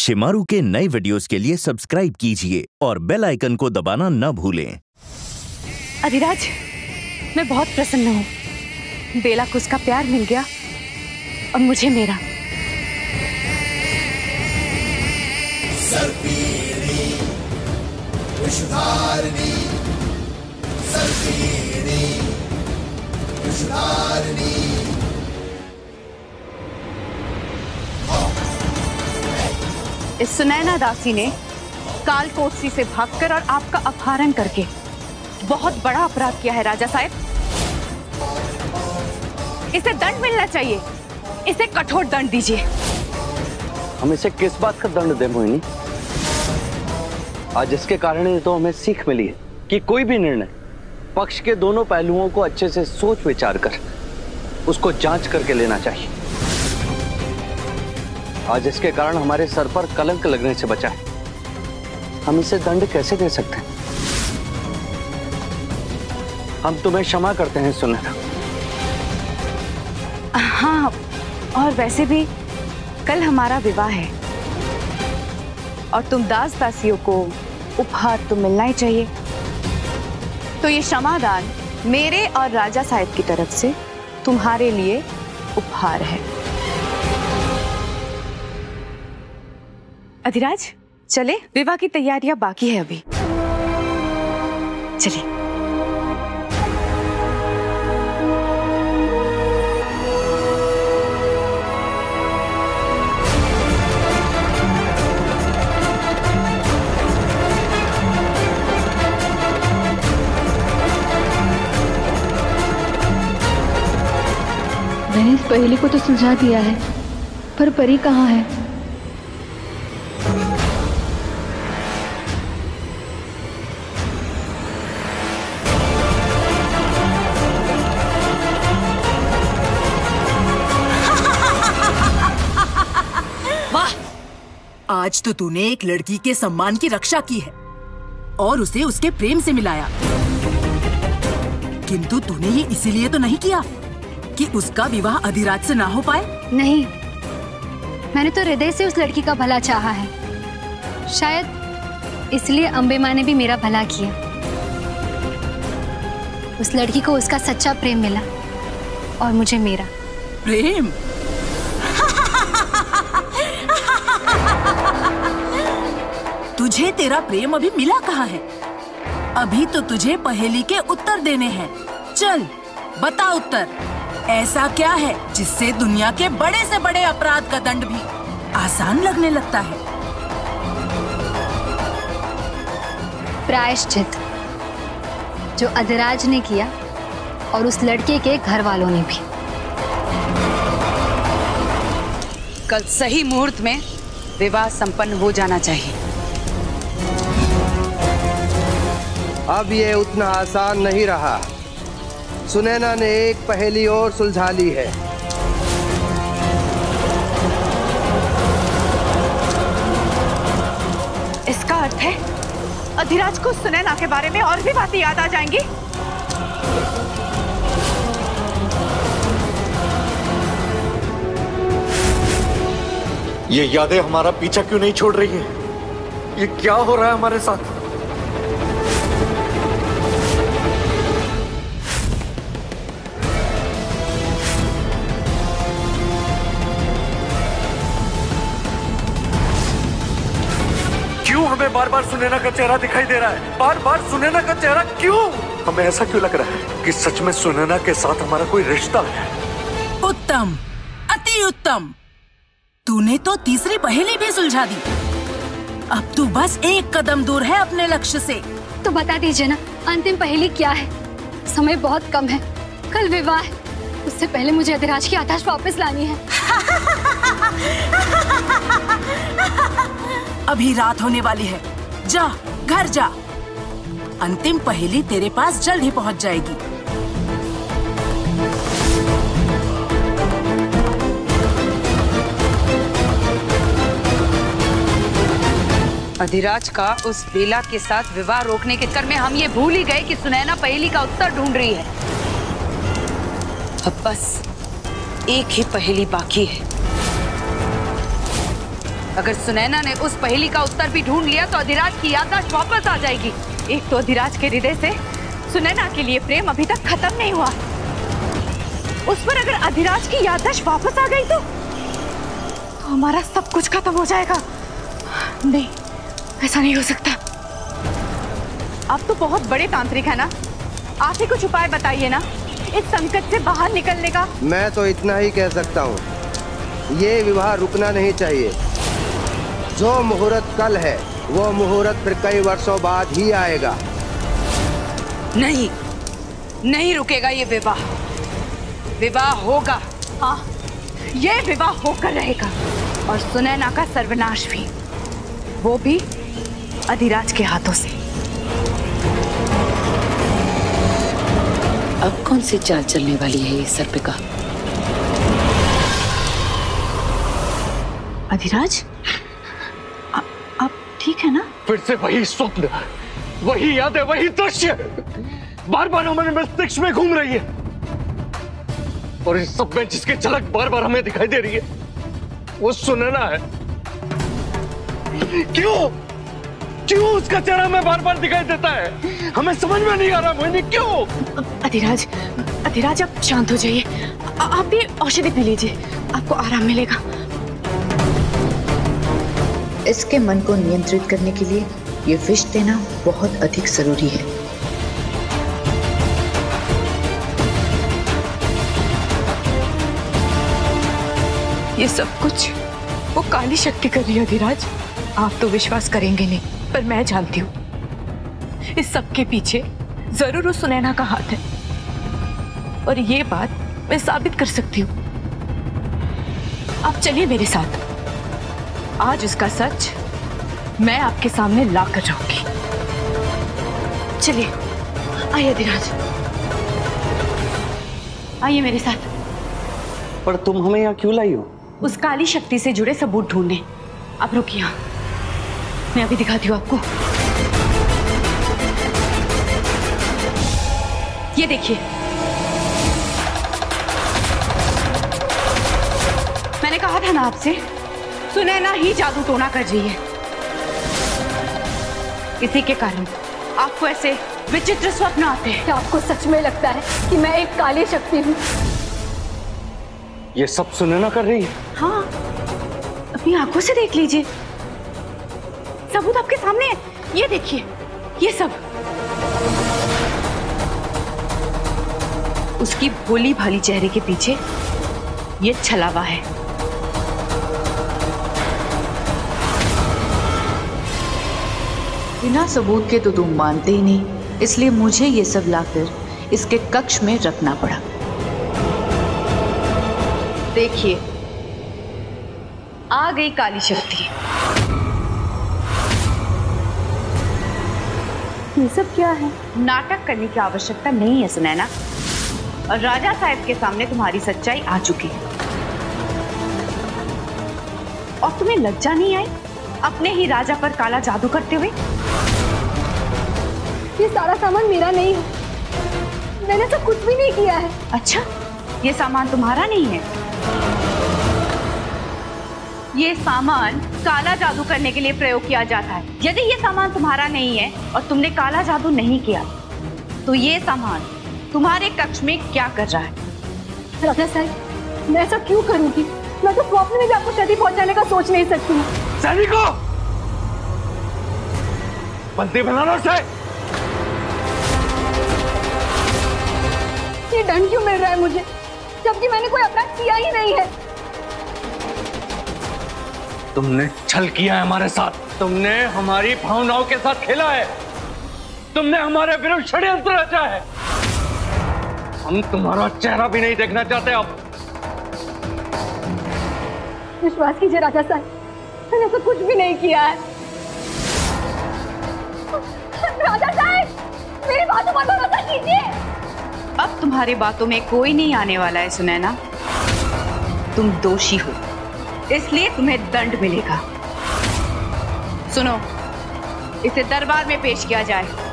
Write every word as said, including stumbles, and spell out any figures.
शिमारू के नए वीडियोस के लिए सब्सक्राइब कीजिए और बेल आइकन को दबाना न भूलें। अधिराज, मैं बहुत प्रसन्न हूँ। बेला को उसका प्यार मिल गया और मुझे मेरा। सर्पिणी, विषधारिणी, सर्पिणी, विषधारिणी। इस सुनैना दासी ने कालकोटसी से भागकर और आपका अपहरण करके बहुत बड़ा अपराध किया है राजा साहब। इसे दंड मिलना चाहिए। इसे कठोर दंड दीजिए। हम इसे किस बात का दंड दें मोहिनी? आज इसके कारण ही तो हमें सीख मिली है कि कोई भी निर्णय पक्ष के दोनों पहलुओं को अच्छे से सोच विचार कर उसको जांच करके लेना चाहिए। आज इसके कारण हमारे सर पर कलंक लगने से बचा है। हम इसे दंड कैसे दे सकते हैं? हम तुम्हें क्षमा करते हैं सुनैना। हाँ, और वैसे भी कल हमारा विवाह है और तुम दास दासियों को उपहार तो मिलना ही चाहिए। तो ये क्षमादान मेरे और राजा साहब की तरफ से तुम्हारे लिए उपहार है। अधिराज, चले, विवाह की तैयारियां बाकी है अभी। चलिए। मैंने इस पहेली को तो सुलझा दिया है, पर परी कहाँ है? आज तो तूने एक लड़की के सम्मान की रक्षा की है और उसे उसके प्रेम से मिलाया, किंतु तूने ये इसीलिए तो नहीं किया कि उसका विवाह अधिराज से ना हो पाए। नहीं, मैंने तो हृदय से उस लड़की का भला चाहा है। शायद इसलिए अम्बे माँ ने भी मेरा भला किया। उस लड़की को उसका सच्चा प्रेम मिला और मुझे मेरा प्रेम। तुझे तेरा प्रेम अभी मिला कहाँ है? अभी तो तुझे पहेली के उत्तर देने हैं। चल बता उत्तर। ऐसा क्या है जिससे दुनिया के बड़े से बड़े अपराध का दंड भी आसान लगने लगता है? प्रायश्चित, जो अधिराज ने किया और उस लड़के के घर वालों ने भी। कल सही मुहूर्त में विवाह संपन्न हो जाना चाहिए। अब ये उतना आसान नहीं रहा। सुनैना ने एक पहेली और सुलझा ली है। इसका अर्थ है अधिराज को सुनैना के बारे में और भी बातें याद आ जाएंगी। ये यादें हमारा पीछा क्यों नहीं छोड़ रही हैं? ये क्या हो रहा है हमारे साथ? क्यों हमें बार बार सुनैना का चेहरा दिखाई दे रहा है? बार बार सुनैना का चेहरा क्यों? हमें ऐसा क्यों लग रहा है कि सच में सुनैना के साथ हमारा कोई रिश्ता है? उत्तम, अति उत्तम। तूने तो तीसरी पहेली भी सुलझा दी। अब तू बस एक कदम दूर है अपने लक्ष्य से। तो बता दीजिए ना, अंतिम पहेली क्या है? समय बहुत कम है, कल विवाह है। उससे पहले मुझे अधिराज की आताश वापस लानी है। अभी रात होने वाली है, जा घर जा। अंतिम पहेली तेरे पास जल्द ही पहुंच जाएगी। अधिराज का उस बेला के साथ विवाह रोकने के चक्कर में हम ये भूल ही गए कि सुनैना पहेली का उत्तर ढूंढ रही है। अब बस एक ही पहेली बाकी है। अगर सुनैना ने उस पहेली का उत्तर भी ढूंढ लिया तो अधिराज की याददाश्त वापस आ जाएगी। एक तो अधिराज के हृदय से सुनैना के लिए प्रेम अभी तक खत्म नहीं हुआ, उस पर अगर अधिराज की याददाश्त वापस आ गई तो, तो हमारा सब कुछ खत्म हो जाएगा। नहीं, ऐसा नहीं हो सकता। आप तो बहुत बड़े तांत्रिक है ना, आप ही कुछ उपाय बताइए ना इस संकट से बाहर निकलने का। मैं तो इतना ही कह सकता हूँ, ये विवाह रुकना नहीं चाहिए। जो मुहूर्त कल है वो मुहूर्त फिर कई वर्षों बाद ही आएगा। नहीं, नहीं रुकेगा ये विवाह। विवाह होगा, हाँ, ये विवाह होकर रहेगा। और सुनैना का सर्वनाश भी, वो भी अधिराज के हाथों से। अब कौन सी चाल चलने वाली है ये सर्पिका? अधिराज, आ, आप ठीक है ना? फिर से वही स्वप्न, वही यादें, वही दृश्य बार बार हमारे मस्तिष्क में घूम रही है। और इस सब में जिसकी झलक बार बार हमें दिखाई दे रही है वो सुनैना है। क्यों क्यों उसका चेहरा हमें बार बार दिखाई देता है? हमें समझ में नहीं आ रहा मोहिनी, क्यों? अधिराज, अधिराज आप शांत हो जाइए। आप भी औषधि पी लीजिए, आपको आराम मिलेगा। इसके मन को नियंत्रित करने के लिए ये विष देना बहुत अधिक जरूरी है। ये सब कुछ वो काली शक्ति कर रही है अधिराज। आप तो विश्वास करेंगे नहीं, पर मैं जानती हूँ इस सब के पीछे जरूर उस सुनैना का हाथ है। और ये बात मैं साबित कर सकती हूँ। आप चलिए मेरे साथ, आज उसका सच मैं आपके सामने ला कर रहूंगी। चलिए, आइए अधिराज, आइए मेरे साथ। पर तुम हमें यहाँ क्यों लाई हो? उस काली शक्ति से जुड़े सबूत ढूंढने। आप रुकिए, मैं अभी दिखाती हूँ आपको। ये देखिए, मैंने कहा था ना आपसे, सुनैना ही जादू टोना कर रही है। इसी के कारण आपको ऐसे विचित्र स्वप्न आते हैं। क्या आपको सच में लगता है कि मैं एक काली शक्ति हूँ? ये सब सुनैना कर रही है? हाँ, अपनी आंखों से देख लीजिए, सबूत आपके सामने है। ये देखिए, ये सब उसकी भोली भाली चेहरे के पीछे ये छलावा है। बिना सबूत के तो तुम मानते ही नहीं, इसलिए मुझे ये सब लाकर इसके कक्ष में रखना पड़ा। देखिए, आ गई काली शक्ति। ये सब क्या है? नाटक करने की आवश्यकता नहीं है सुनैना, और राजा साहब के सामने तुम्हारी सच्चाई आ चुकी है। और तुम्हें लज्जा नहीं आई अपने ही राजा पर काला जादू करते हुए? ये सारा सामान मेरा नहीं है, मैंने तो कुछ भी नहीं किया है। अच्छा, ये सामान तुम्हारा नहीं है? ये सामान काला जादू करने के लिए प्रयोग किया जाता है। यदि ये सामान तुम्हारा नहीं है और तुमने काला जादू नहीं किया, तो ये सामान तुम्हारे कक्ष में क्या कर रहा है? राजा साहब, मैं ऐसा क्यों करूंगी? मैं तो स्वप्न में भी आपको क्षति पहुंचाने का सोच नहीं सकती हूँ। सैनिकों, बंदी बनाना उसे। ये दंड क्यों मिल रहा है मुझे, जबकि मैंने कोई अपराध किया ही नहीं है? तुमने छल किया है हमारे साथ, तुमने हमारी भावनाओं के साथ खेला है, तुमने हमारे विरुद्ध षड्यंत्र रचा है। हम तुम्हारा चेहरा भी नहीं देखना चाहते अब। विश्वास कीजिए राजा साहब, मैंने तो कुछ भी नहीं किया है। राजा साहब, मेरी बातों पर भरोसा कीजिए। अब तुम्हारी बातों में कोई नहीं आने वाला है सुनैना। तुम दोषी हो, इसलिए तुम्हें दंड मिलेगा। सुनो, इसे दरबार में पेश किया जाए।